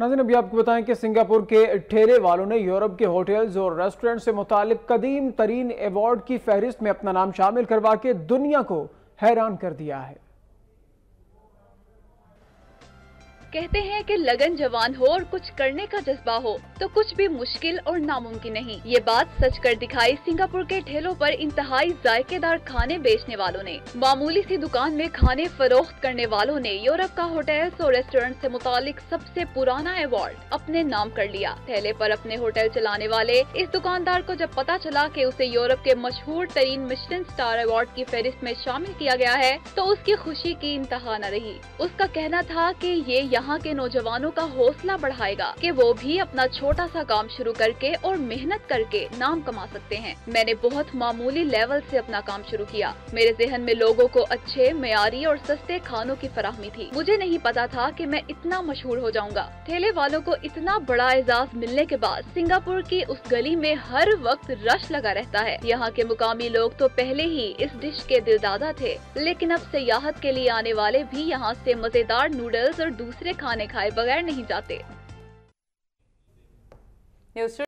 ناظرین ابھی آپ کو بتائیں کہ سنگاپور کے ٹھیلے والوں نے یورپ کے ہوٹلز اور ریسٹورنٹ سے متعلق قدیم ترین ایوارڈ کی فہرست میں اپنا نام شامل کروا کے دنیا کو حیران کر دیا ہے۔ کہتے ہیں کہ لگن جوان ہو اور کچھ کرنے کا جذبہ ہو تو کچھ بھی مشکل اور ناممکن نہیں۔ یہ بات سچ کر دکھائی سنگاپور کے ٹھیلوں پر انتہائی ذائقے دار کھانے بیچنے والوں نے۔ معمولی سی دکان میں کھانے فروخت کرنے والوں نے یورپ کا ہوٹلز اور ریسٹورنٹ سے متعلق سب سے پرانا ایوارڈ اپنے نام کر لیا۔ ٹھیلے پر اپنے ہوٹل چلانے والے اس دکاندار کو جب پتا چلا کہ اسے یورپ کے مشہور ترین مشلن سٹار ایوارڈ کی فہرست میں شامل کیا گیا ہے تو اس کی خوشی کی انتہا نہ رہی۔ اس کا کہنا تھا کہ یہ یہاں کے نوجوانوں کا حوصلہ بڑھائے گا کہ وہ بھی اپنا چھوٹا سا کام شروع کر کے اور محنت کر کے نام کما سکتے ہیں۔ میں نے بہت معمولی لیول سے اپنا کام شروع کیا۔ میرے ذہن میں لوگوں کو اچھے، معیاری اور سستے کھانوں کی فراہمی تھی۔ مجھے نہیں پتا تھا کہ میں اتنا مشہور ہو جاؤں گا۔ ٹھیلے والوں کو اتنا بڑا اعزاز ملنے کے بعد سنگاپور کی اس گلی میں ہر وقت رش لگا رہتا ہے۔ یہاں کے مقامی لوگ تو پہلے ہی اس ڈش کے دلدادہ تھے، لیکن اب سیاحت کے لیے آنے والے بھی یہاں سے مزیدار نوڈلز اور دوسرے کھانے کھائے بغیر نہیں جاتے۔